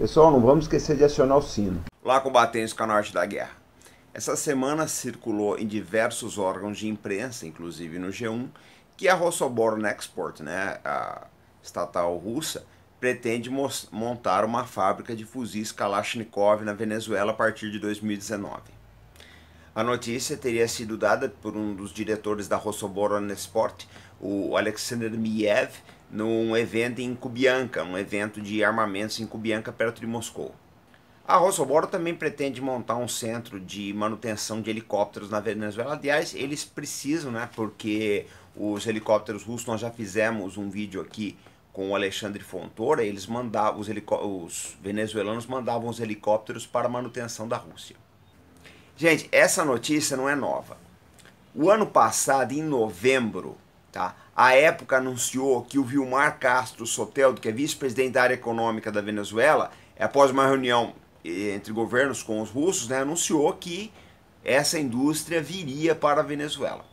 Pessoal, não vamos esquecer de acionar o sino. Lá combatentes com a Norte da Guerra. Essa semana circulou em diversos órgãos de imprensa, inclusive no G1, que a Rosoboronexport, né, a estatal russa, pretende montar uma fábrica de fuzis Kalashnikov na Venezuela a partir de 2019. A notícia teria sido dada por um dos diretores da Rosoboronexport, o Alexander Miev, num evento em Kubianka, um evento de armamentos em Kubianka, perto de Moscou. A Rosoboro também pretende montar um centro de manutenção de helicópteros na Venezuela. Aliás, eles precisam, né? Porque os helicópteros russos, nós já fizemos um vídeo aqui com o Alexandre Fontoura, eles mandavam, os venezuelanos mandavam os helicópteros para a manutenção da Rússia. Gente, essa notícia não é nova. O ano passado, em novembro, tá, a época anunciou que o Vilmar Castro Soteldo, que é vice-presidente da área econômica da Venezuela, após uma reunião entre governos com os russos, né, anunciou que essa indústria viria para a Venezuela.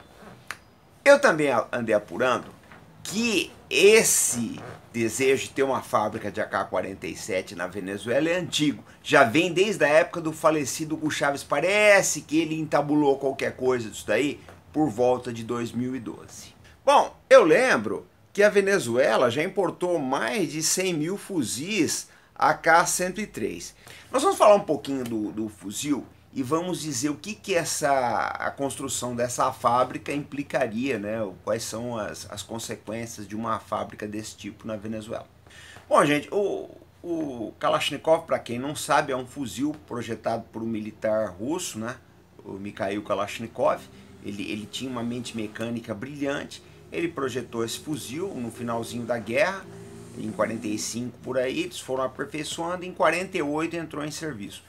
Eu também andei apurando que esse desejo de ter uma fábrica de AK-47 na Venezuela é antigo. Já vem desde a época do falecido Hugo Chávez. Parece que ele entabulou qualquer coisa disso daí por volta de 2012. Bom, eu lembro que a Venezuela já importou mais de 100 mil fuzis AK-103. Nós vamos falar um pouquinho do fuzil e vamos dizer o que a construção dessa fábrica implicaria, né? Quais são as consequências de uma fábrica desse tipo na Venezuela. Bom, gente, o Kalashnikov, para quem não sabe, é um fuzil projetado por um militar russo, né? O Mikhail Kalashnikov. Ele tinha uma mente mecânica brilhante. Ele projetou esse fuzil no finalzinho da guerra, em 45 por aí, eles foram aperfeiçoando, em 48 entrou em serviço.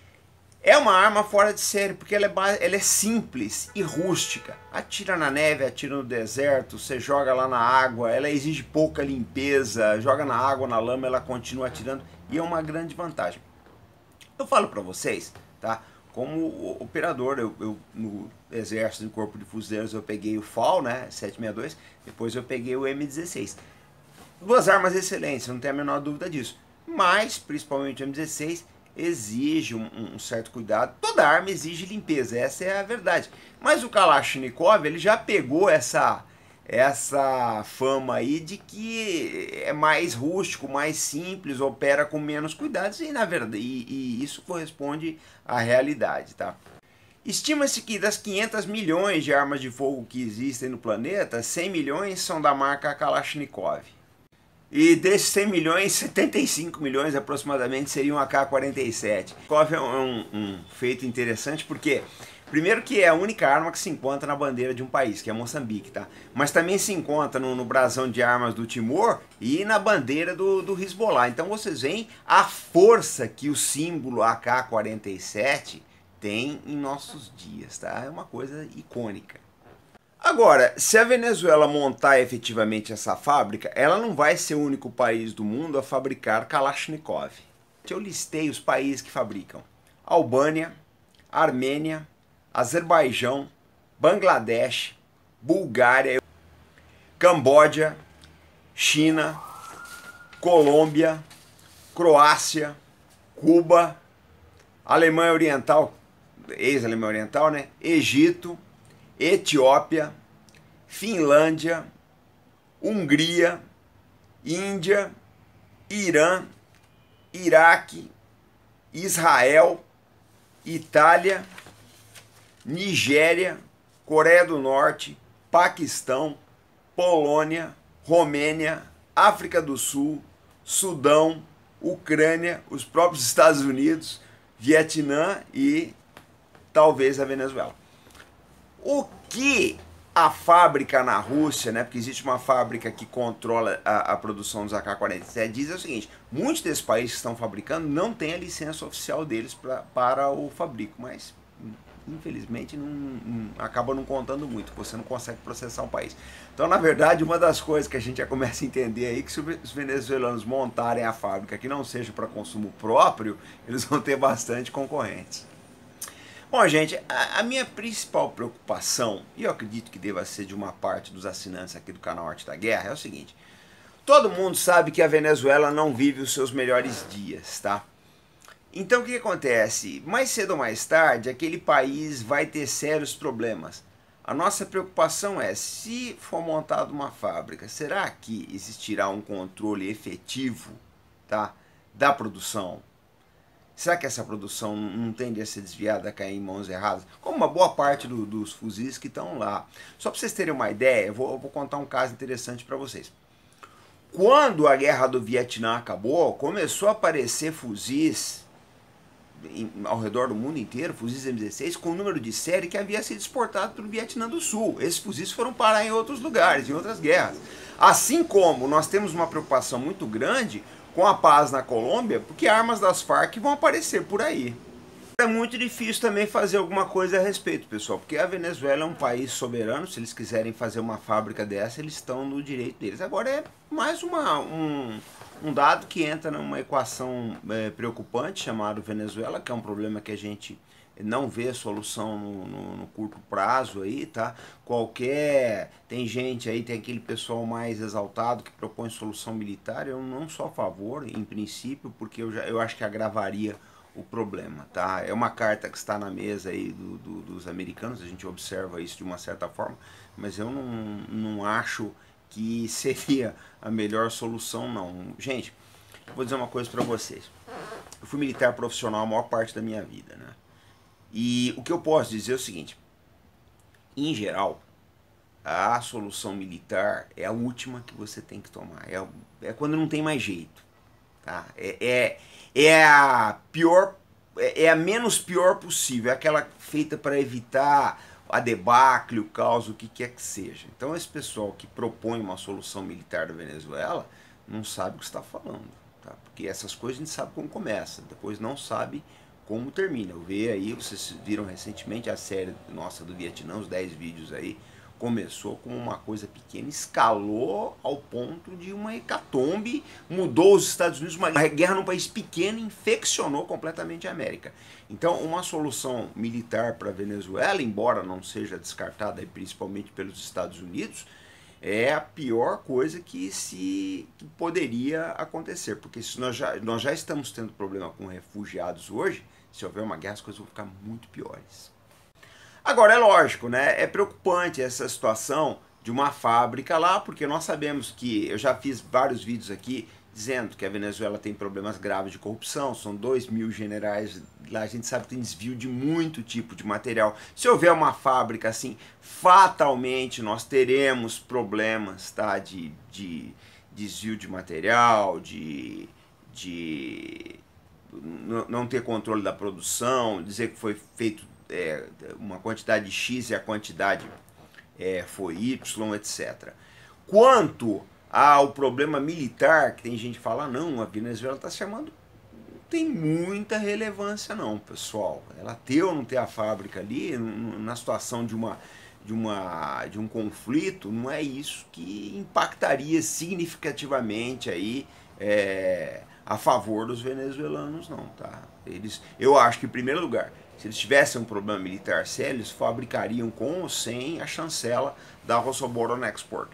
É uma arma fora de série, porque ela é simples e rústica. Atira na neve, atira no deserto, você joga lá na água, ela exige pouca limpeza, joga na água, na lama, ela continua atirando, e é uma grande vantagem. Eu falo para vocês, tá? Como operador, eu no exército, no corpo de fuzileiros, eu peguei o FAL, né, 762, depois eu peguei o M16. Duas armas excelentes, não tem a menor dúvida disso. Mas, principalmente o M16, exige um certo cuidado. Toda arma exige limpeza, essa é a verdade. Mas o Kalashnikov, ele já pegou essa fama aí de que é mais rústico, mais simples, opera com menos cuidados e, na verdade, e isso corresponde à realidade, tá? Estima-se que das 500 milhões de armas de fogo que existem no planeta, 100 milhões são da marca Kalashnikov. E desses 100 milhões, 75 milhões aproximadamente seriam AK-47. É um feito interessante porque, primeiro que é a única arma que se encontra na bandeira de um país, que é Moçambique, tá? Mas também se encontra no brasão de armas do Timor e na bandeira do Hezbollah. Então vocês veem a força que o símbolo AK-47 tem em nossos dias, tá? É uma coisa icônica. Agora, se a Venezuela montar efetivamente essa fábrica, ela não vai ser o único país do mundo a fabricar Kalashnikov. Eu listei os países que fabricam: Albânia, Armênia, Azerbaijão, Bangladesh, Bulgária, Camboja, China, Colômbia, Croácia, Cuba, Alemanha Oriental, ex-Alemanha Oriental, né? Egito, Etiópia, Finlândia, Hungria, Índia, Irã, Iraque, Israel, Itália, Nigéria, Coreia do Norte, Paquistão, Polônia, Romênia, África do Sul, Sudão, Ucrânia, os próprios Estados Unidos, Vietnã e talvez a Venezuela. O que a fábrica na Rússia, né, porque existe uma fábrica que controla a produção dos AK-47, diz é o seguinte: muitos desses países que estão fabricando não têm a licença oficial deles para o fabrico, mas infelizmente acaba não contando muito, você não consegue processar um país. Então, na verdade, uma das coisas que a gente já começa a entender aí é que se os venezuelanos montarem a fábrica que não seja para consumo próprio, eles vão ter bastante concorrentes. Bom, gente, a minha principal preocupação, e eu acredito que deva ser de uma parte dos assinantes aqui do canal Arte da Guerra, é o seguinte: todo mundo sabe que a Venezuela não vive os seus melhores dias, tá? Então o que acontece? Mais cedo ou mais tarde, aquele país vai ter sérios problemas. A nossa preocupação é, se for montada uma fábrica, será que existirá um controle efetivo, tá, da produção? Será que essa produção não tende a ser desviada, a cair em mãos erradas? Como uma boa parte dos fuzis que estão lá. Só para vocês terem uma ideia, eu vou contar um caso interessante para vocês. Quando a guerra do Vietnã acabou, começou a aparecer fuzis ao redor do mundo inteiro, fuzis M16, com o número de série que havia sido exportado pelo Vietnã do Sul. Esses fuzis foram parar em outros lugares, em outras guerras. Assim como nós temos uma preocupação muito grande com a paz na Colômbia, porque armas das Farc vão aparecer por aí. É muito difícil também fazer alguma coisa a respeito, pessoal, porque a Venezuela é um país soberano. Se eles quiserem fazer uma fábrica dessa, eles estão no direito deles. Agora é mais um dado que entra numa equação preocupante chamada Venezuela, que é um problema que a gente não vê solução no curto prazo aí, tá? Tem gente aí, tem aquele pessoal mais exaltado que propõe solução militar. Eu não sou a favor, em princípio, porque eu acho que agravaria o problema, tá? É uma carta que está na mesa aí dos americanos, a gente observa isso de uma certa forma, mas eu não acho que seria a melhor solução, não. Gente, eu vou dizer uma coisa para vocês. Eu fui militar profissional a maior parte da minha vida, né? E o que eu posso dizer é o seguinte: em geral, a solução militar é a última que você tem que tomar. É quando não tem mais jeito, tá? É a pior, é a menos pior possível, é aquela feita para evitar a debacle, o caos, o que quer que seja. Então esse pessoal que propõe uma solução militar da Venezuela não sabe o que está falando, tá? Porque essas coisas a gente sabe como começa, depois não sabe como termina. Eu vi aí, vocês viram recentemente a série nossa do Vietnã, os 10 vídeos aí. Começou com uma coisa pequena, escalou ao ponto de uma hecatombe, mudou os Estados Unidos, uma guerra num país pequeno, infeccionou completamente a América. Então, uma solução militar para a Venezuela, embora não seja descartada principalmente pelos Estados Unidos, é a pior coisa que poderia acontecer, porque se nós já estamos tendo problema com refugiados hoje, se houver uma guerra as coisas vão ficar muito piores. Agora, é lógico, né? É preocupante essa situação de uma fábrica lá, porque nós sabemos que, eu já fiz vários vídeos aqui dizendo que a Venezuela tem problemas graves de corrupção, são 2.000 generais lá, a gente sabe que tem desvio de muito tipo de material. Se houver uma fábrica assim, fatalmente nós teremos problemas, tá? De desvio de material, de não ter controle da produção, dizer que foi feito uma quantidade X e a quantidade foi Y, etc. Quanto ao problema militar, que tem gente que fala, não, a Venezuela está se chamando, não tem muita relevância não, pessoal. Ela ter ou não ter a fábrica ali, na situação de um conflito, não é isso que impactaria significativamente aí a favor dos venezuelanos, não, tá? Eu acho que, em primeiro lugar, se eles tivessem um problema militar sério, eles fabricariam com ou sem a chancela da Rosoboronexport.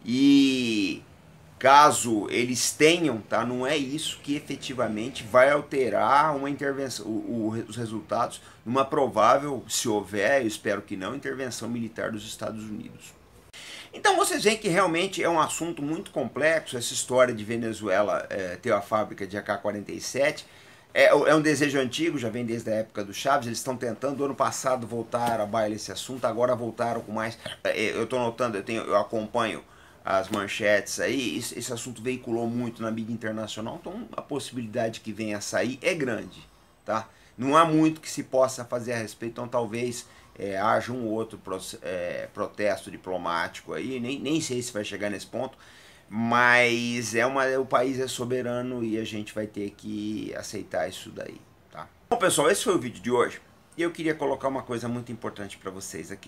E caso eles tenham, tá, não é isso que efetivamente vai alterar uma intervenção, os resultados numa provável, se houver, eu espero que não, intervenção militar dos Estados Unidos. Então vocês veem que realmente é um assunto muito complexo, essa história de Venezuela ter a fábrica de AK-47. É um desejo antigo, já vem desde a época do Chaves. Eles estão tentando, ano passado, voltar a baila esse assunto, agora voltaram com mais. Eu estou notando, eu acompanho as manchetes aí, esse assunto veiculou muito na mídia internacional, então a possibilidade que venha a sair é grande, tá? Não há muito que se possa fazer a respeito, então talvez haja um outro protesto diplomático aí, nem sei se vai chegar nesse ponto, mas o país é soberano e a gente vai ter que aceitar isso daí, tá? Bom, pessoal, esse foi o vídeo de hoje e eu queria colocar uma coisa muito importante para vocês aqui,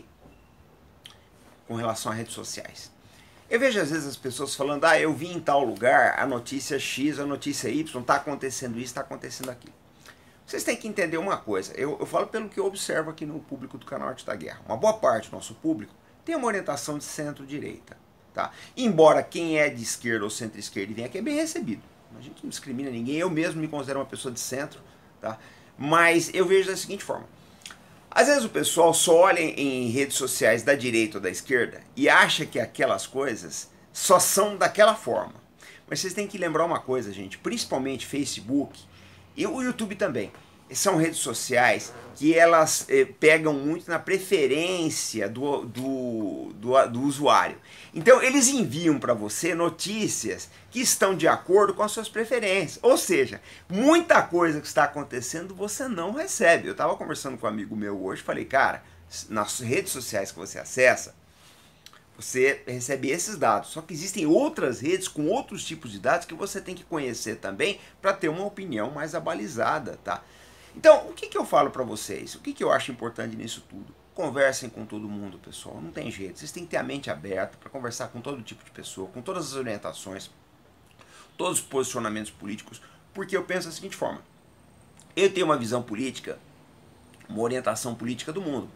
com relação a redes sociais. Eu vejo às vezes as pessoas falando, eu vi em tal lugar a notícia X, a notícia Y, tá acontecendo isso, tá acontecendo aquilo. Vocês têm que entender uma coisa, eu falo pelo que eu observo aqui no público do canal Arte da Guerra. Uma boa parte do nosso público tem uma orientação de centro-direita. Tá? Embora quem é de esquerda ou centro-esquerda e vem aqui é bem recebido. A gente não discrimina ninguém, eu mesmo me considero uma pessoa de centro. Tá? Mas eu vejo da seguinte forma. Às vezes o pessoal só olha em redes sociais da direita ou da esquerda e acha que aquelas coisas só são daquela forma. Mas vocês têm que lembrar uma coisa, gente, principalmente Facebook e o YouTube também. São redes sociais que elas pegam muito na preferência do usuário. Então eles enviam para você notícias que estão de acordo com as suas preferências. Ou seja, muita coisa que está acontecendo você não recebe. Eu estava conversando com um amigo meu hoje, falei, cara, nas redes sociais que você acessa, você recebe esses dados. Só que existem outras redes com outros tipos de dados que você tem que conhecer também para ter uma opinião mais abalizada, tá? Então, o que eu falo para vocês? O que eu acho importante nisso tudo? Conversem com todo mundo, pessoal. Não tem jeito. Vocês têm que ter a mente aberta para conversar com todo tipo de pessoa, com todas as orientações, todos os posicionamentos políticos, porque eu penso da seguinte forma. Eu tenho uma visão política, uma orientação política do mundo.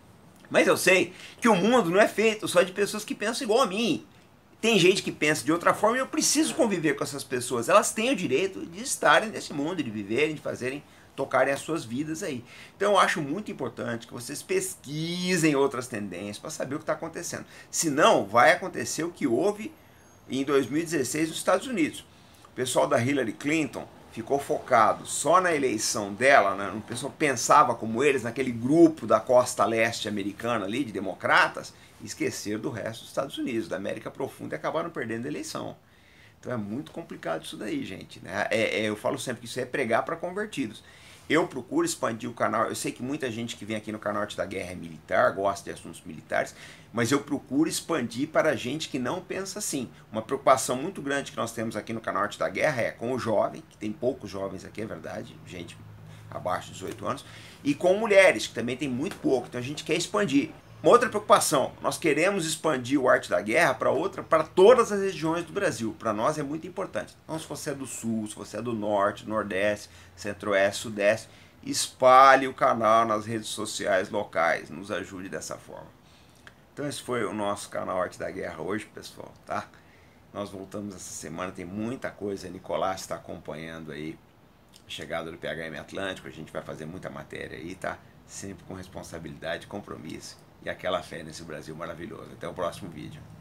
Mas eu sei que o mundo não é feito só de pessoas que pensam igual a mim. Tem gente que pensa de outra forma e eu preciso conviver com essas pessoas. Elas têm o direito de estarem nesse mundo, de viverem, de fazerem, tocarem as suas vidas aí. Então eu acho muito importante que vocês pesquisem outras tendências para saber o que está acontecendo. Senão vai acontecer o que houve em 2016 nos Estados Unidos. O pessoal da Hillary Clinton ficou focado só na eleição dela, né? O pessoal pensava como eles, naquele grupo da costa leste americana ali, de democratas, e esqueceram do resto dos Estados Unidos, da América Profunda, e acabaram perdendo a eleição. Então é muito complicado isso daí, gente, né? Eu falo sempre que isso é pregar para convertidos. Eu procuro expandir o canal, eu sei que muita gente que vem aqui no canal Arte da Guerra é militar, gosta de assuntos militares, mas eu procuro expandir para gente que não pensa assim. Uma preocupação muito grande que nós temos aqui no canal Arte da Guerra é com o jovem, que tem poucos jovens aqui, é verdade, gente abaixo de 18 anos, e com mulheres, que também tem muito pouco, então a gente quer expandir. Uma outra preocupação, nós queremos expandir o Arte da Guerra para todas as regiões do Brasil. Para nós é muito importante. Então, se você é do Sul, se você é do Norte, Nordeste, Centro-Oeste, Sudeste, espalhe o canal nas redes sociais locais. Nos ajude dessa forma. Então, esse foi o nosso canal Arte da Guerra hoje, pessoal, tá? Nós voltamos essa semana, tem muita coisa. Nicolás está acompanhando aí a chegada do PHM Atlântico. A gente vai fazer muita matéria aí, tá? Sempre com responsabilidade, compromisso e aquela fé nesse Brasil maravilhoso. Até o próximo vídeo.